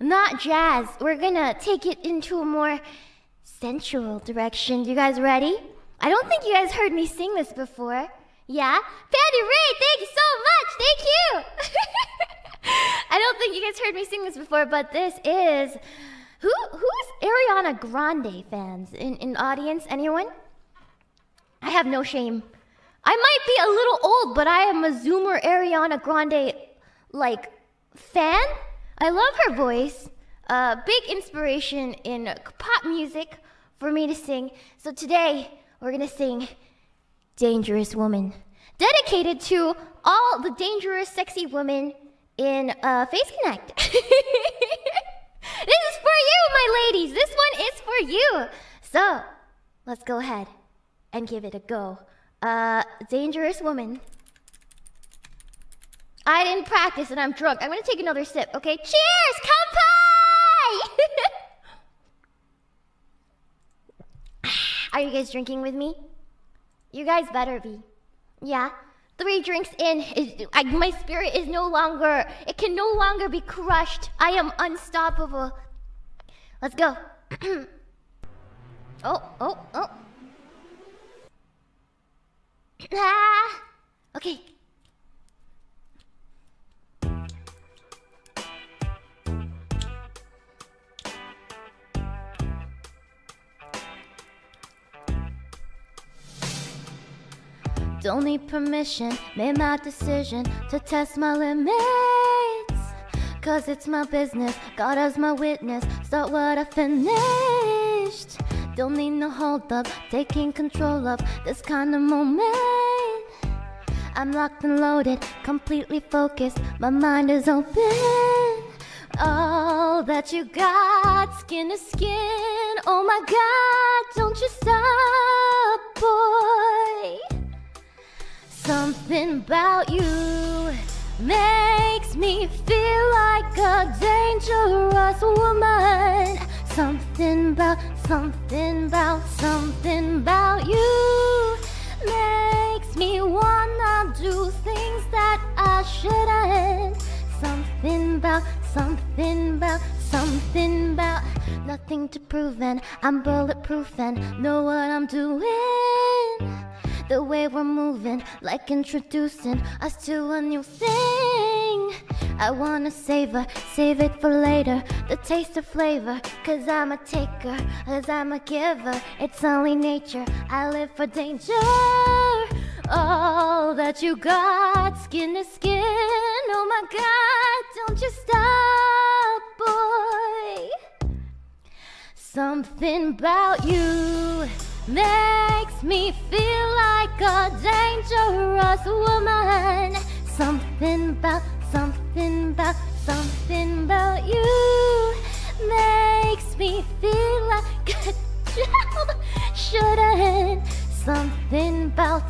not jazz. We're gonna take it into a more sensual direction. You guys ready? I don't think you guys heard me sing this before. Yeah? Patty Ray, thank you so much! Thank you! I don't think you guys heard me sing this before, but this is... Who's Ariana Grande fans in audience? Anyone? I have no shame. I might be a little old, but I am a Zoomer Ariana Grande, like, fan. I love her voice. Big inspiration in pop music for me to sing. So today, we're gonna sing Dangerous Woman, dedicated to all the dangerous, sexy women in Face Connect. This is for you, my ladies. This one is for you. So, let's go ahead and give it a go. Dangerous Woman. I didn't practice and I'm drunk. I'm gonna take another sip, okay? Cheers! Kanpai! Are you guys drinking with me? You guys better be. Yeah? 3 drinks in, my spirit is no longer, it can no longer be crushed. I am unstoppable. Let's go. Oh. Okay. Don't need permission, made my decision to test my limits. Cause it's my business, God as my witness, start what I finished. Don't need no hold up, taking control of this kind of moment. I'm locked and loaded, completely focused, my mind is open. All that you got, skin to skin, oh my God, don't you stop, boy. Something about you makes me feel like a dangerous woman. Something about you makes me wanna do things that I shouldn't. Something about nothing to prove, and I'm bulletproof and know what I'm doing. The way we're moving, like introducing us to a new thing. I wanna save it for later, the taste of flavor. Cause I'm a taker, cause I'm a giver. It's only nature, I live for danger. All that you got, skin to skin. Oh my God, don't you stop, boy. Something about you makes me feel like a dangerous woman. Something about you makes me feel like a child shouldn't. Something about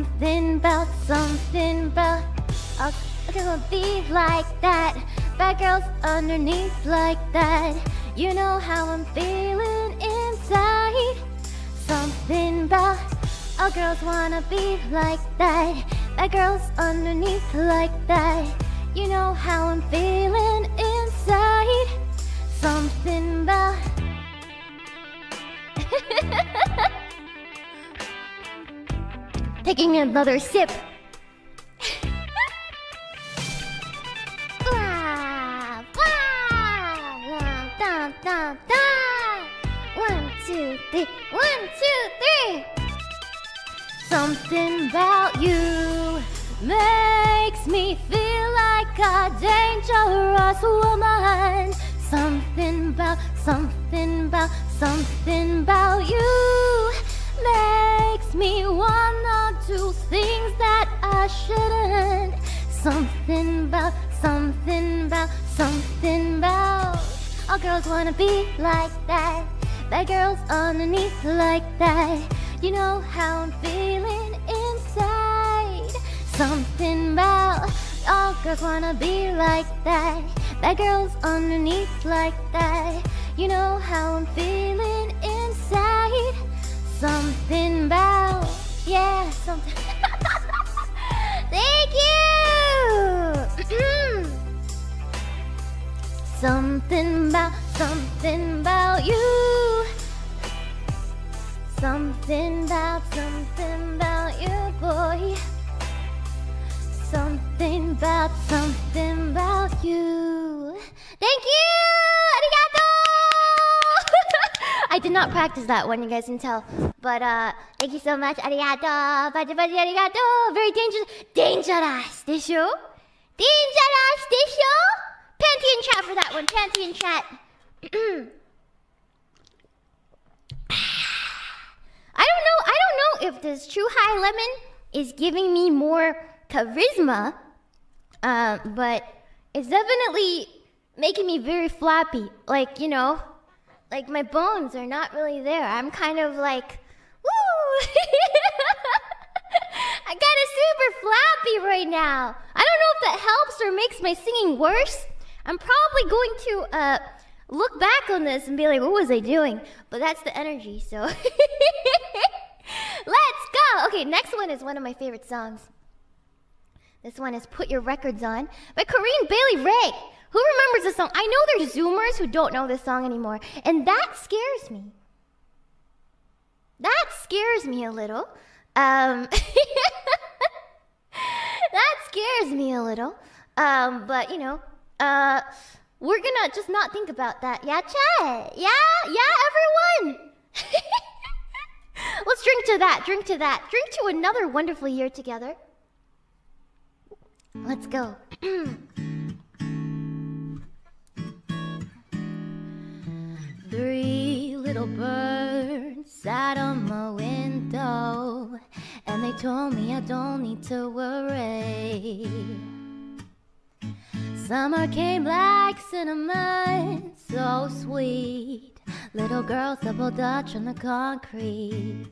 I'm gonna be like that. Bad girls underneath like that. You know how I'm feeling inside. Something about all girls wanna be like that. Bad girls underneath like that. You know how I'm feeling inside. Something about taking another sip. One, two, three. 1, 2, 3. Something about you makes me feel like a dangerous woman. Something about you makes me wanna do things that I shouldn't. Something about all girls wanna be like that. Bad girls underneath like that. You know how I'm feeling inside. Something about all girls wanna be like that. Bad girls underneath like that. You know how I'm feeling inside. Something about, yeah, something. Thank you. Something about you. Something about you, boy. Something about you. Thank you! Arigato! I did not practice that one, you guys can tell. But thank you so much. Arigato. Baji baji arigato. Very dangerous. Dangerous. Desho? Dangerous. Desho? Panty in chat for that one. Panty in chat. I don't know if this True High Lemon is giving me more charisma, but it's definitely making me very floppy. Like, you know, like my bones are not really there. I'm kind of like, woo! I got a super floppy right now. I don't know if that helps or makes my singing worse. I'm probably going to look back on this and be like, what was I doing? But that's the energy, so. Let's go! Okay, next one is one of my favorite songs. This one is Put Your Records On by Corinne Bailey Rae. Who remembers this song? I know there's Zoomers who don't know this song anymore, and that scares me. That scares me a little. That scares me a little. But, you know, we're gonna just not think about that. Yeah, chat? Yeah, everyone? Let's drink to that, drink to another wonderful year together. Let's go. 3 little birds sat on my window, and they told me I don't need to worry. Summer came like cinnamon, so sweet. Little girls double dutch on the concrete.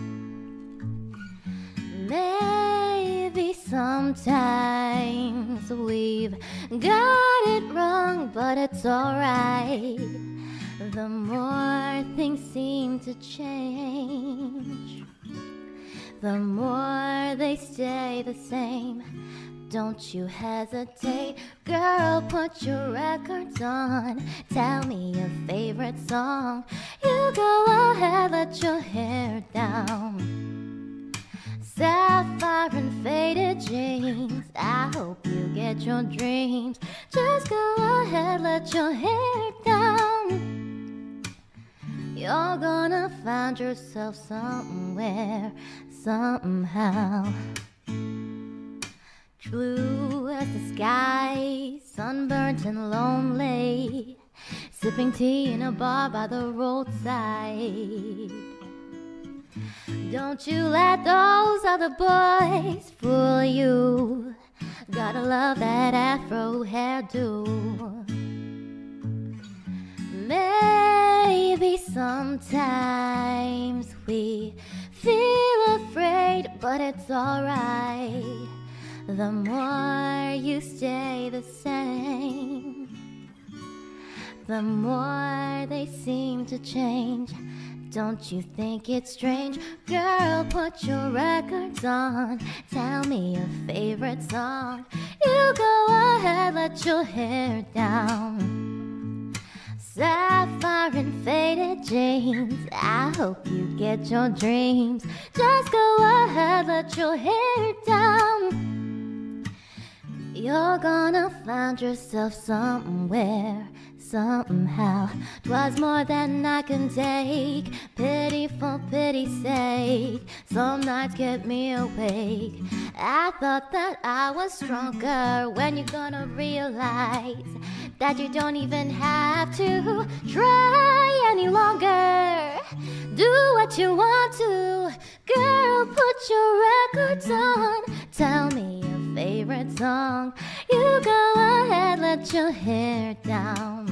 Maybe sometimes we've got it wrong, but it's alright. The more things seem to change, the more they stay the same. Don't you hesitate, girl, put your records on. Tell me your favorite song. You go ahead, let your hair down. Sapphire and faded jeans, I hope you get your dreams. Just go ahead, let your hair down. You're gonna find yourself somewhere, somehow. Blue as the sky, sunburnt and lonely, sipping tea in a bar by the roadside. Don't you let those other boys fool you. Gotta love that afro hairdo. Maybe sometimes we feel afraid, but it's alright. The more you stay the same, the more they seem to change. Don't you think it's strange? Girl, put your records on. Tell me your favorite song. You go ahead, let your hair down. Sapphire and faded jeans, I hope you get your dreams. Just go ahead, let your hair down. You're gonna find yourself somewhere, somehow. 'Twas more than I can take, pity for pity's sake. Some nights kept me awake. I thought that I was stronger. When you're gonna realize that you don't even have to try any longer. Do what you want to, girl, put your records on. Tell me your favorite song. You go ahead, let your hair down.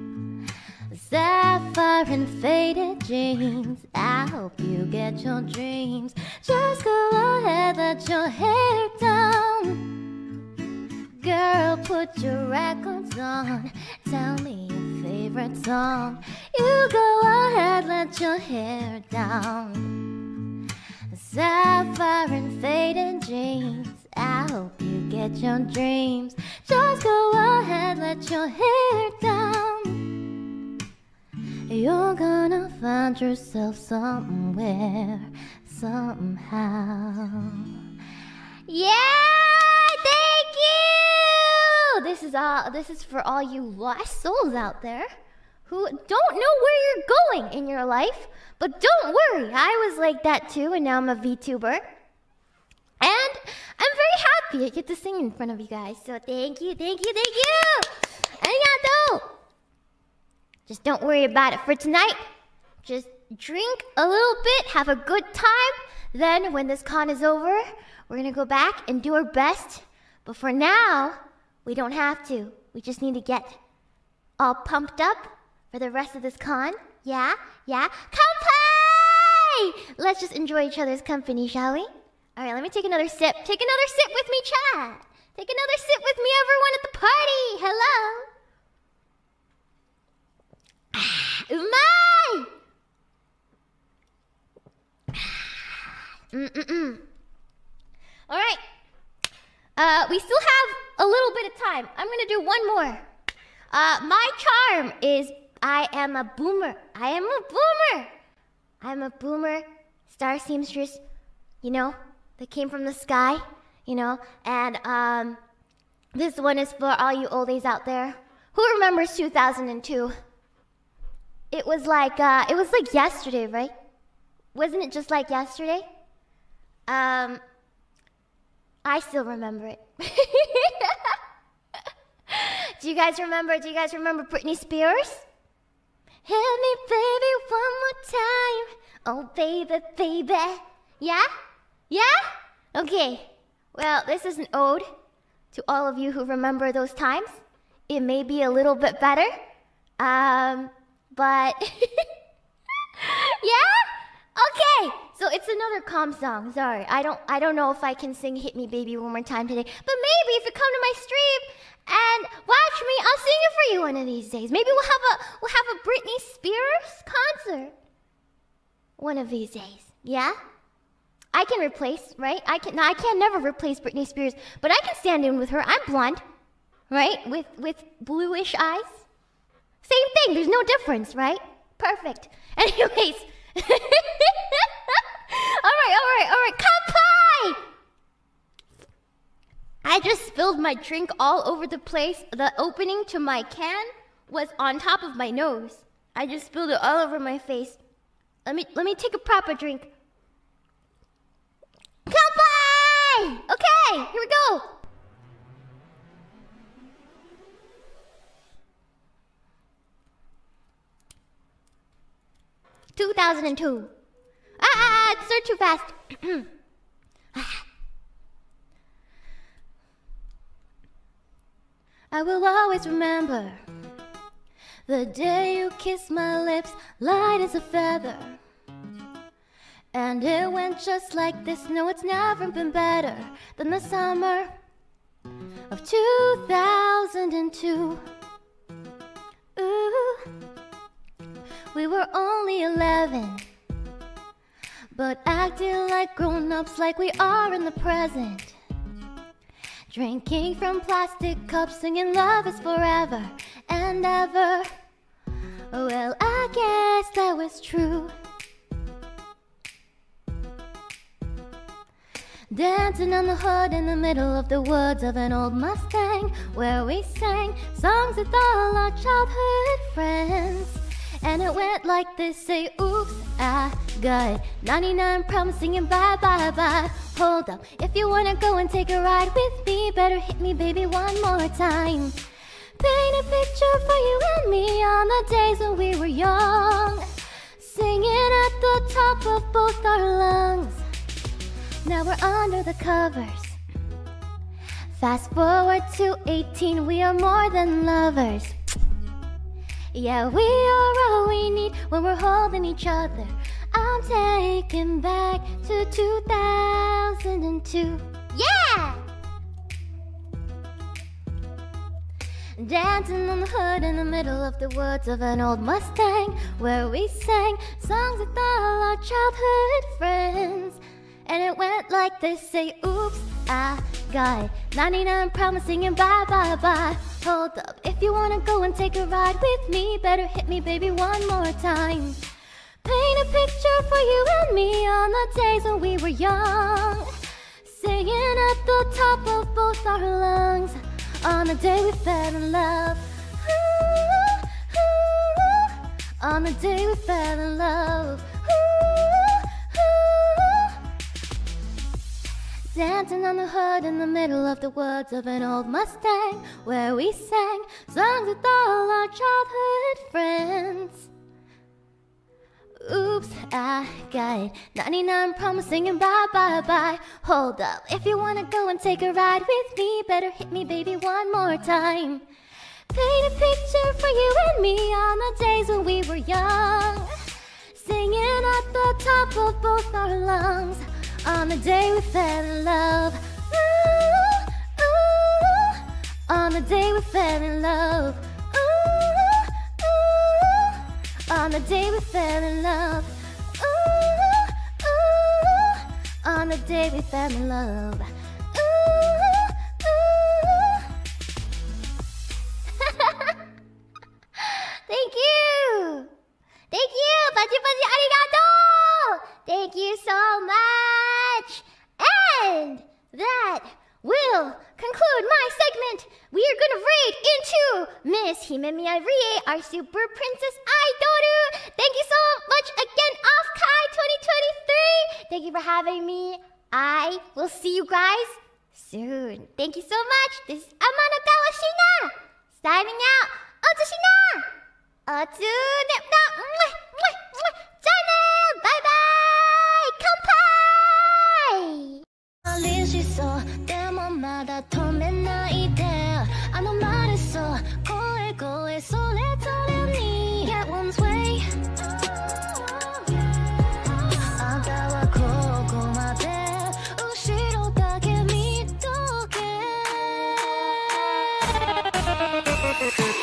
Sapphire and faded jeans, I hope you get your dreams. Just go ahead, let your hair down. Girl, put your records on. Tell me your favorite song. You go ahead, let your hair down. Sapphire and faded jeans, I hope you forget your dreams. Just go ahead, let your hair down. You're gonna find yourself somewhere, somehow. Yeah, thank you! This is for all you lost souls out there who don't know where you're going in your life. But don't worry, I was like that too, and now I'm a VTuber. And I'm very happy I get to sing in front of you guys. So thank you, thank you, thank you! Arigato! Just don't worry about it for tonight. Just drink a little bit, have a good time. Then when this con is over, we're gonna go back and do our best. But for now, we don't have to. We just need to get all pumped up for the rest of this con. Yeah? Yeah? Kanpai! Let's just enjoy each other's company, shall we? Alright, let me take another sip. Take another sip with me, chat. Take another sip with me, everyone at the party. Hello. Umai! Alright. We still have a little bit of time. I'm gonna do one more. My charm is I am a boomer. I am a boomer. I'm a boomer, star seamstress, you know, that came from the sky, you know. And this one is for all you oldies out there. Who remembers 2002? It was like yesterday, right? Wasn't it just like yesterday? I still remember it. Do you guys remember Britney Spears? Hit me, baby, one more time. Oh, baby, baby. Yeah? Yeah? Okay. Well, this is an ode to all of you who remember those times. It may be a little bit better. But... Yeah? Okay. So it's another calm song. Sorry. I don't know if I can sing Hit Me, Baby, one more time today. But maybe if you come to my stream and watch me, I'll sing it for you one of these days. Maybe we'll have a Britney Spears concert one of these days. Yeah? I can replace, right? I can never replace Britney Spears, but I can stand in with her. I'm blonde, right? With bluish eyes. Same thing. There's no difference, right? Perfect. Anyways. All right. Kanpai! I just spilled my drink all over the place. The opening to my can was on top of my nose. I just spilled it all over my face. Let me take a proper drink. Kanpai! Okay, here we go. "2002. It started too fast. I will always remember the day you kissed my lips, light as a feather. And it went just like this. No, it's never been better than the summer of 2002. Ooh. We were only 11, but acting like grown-ups, like we are in the present. Drinking from plastic cups, singing love is forever and ever. Well, I guess that was true. Dancing on the hood in the middle of the woods of an old Mustang, where we sang songs with all our childhood friends. And it went like this, say, oops, I got 99 problems singing bye, bye, bye. Hold up, if you wanna go and take a ride with me, better hit me, baby, one more time. Paint a picture for you and me on the days when we were young, singing at the top of both our lungs. Now we're under the covers. Fast forward to 18, we are more than lovers. Yeah, we are all we need when we're holding each other. I'm taken back to 2002. Yeah! Dancing on the hood in the middle of the woods of an old Mustang, where we sang songs with all our childhood friends. And it went like this, say, oops, I got 99 promising and bye bye bye. Hold up, if you wanna go and take a ride with me, better hit me baby one more time. Paint a picture for you and me on the days when we were young, singing at the top of both our lungs, on the day we fell in love. Ooh, ooh, on the day we fell in love. Dancing on the hood in the middle of the woods of an old Mustang, where we sang songs with all our childhood friends. Oops, I got 99 promising and bye bye bye. Hold up, if you wanna go and take a ride with me, better hit me baby one more time. Paint a picture for you and me on the days when we were young, singing at the top of both our lungs, on the day we fell in love. Ooh, ooh, on the day we fell in love. Ooh, ooh, on the day we fell in love. Ooh, ooh, on the day we fell in love. Ooh, ooh. Thank you! Thank you! Pachi arigato! Thank you so much! And that will conclude my segment. We are gonna raid into Miss Himemiya Rie, our super princess Aidoru. Thank you so much again, Off-Kai 2023. Thank you for having me. I will see you guys soon. Thank you so much. This is Amanakawa Shina, signing out. Otsushina! Otsu-ne-na! Jana! Bye-bye! Kanpai! 寂しそうでもまだ止めないであの丸そう声声それぞれに Get one's way あんたはここまで後ろだけ見とけ